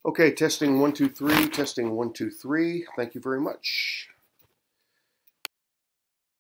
Okay, testing 1 2 3, testing 1 2 3. Thank you very much.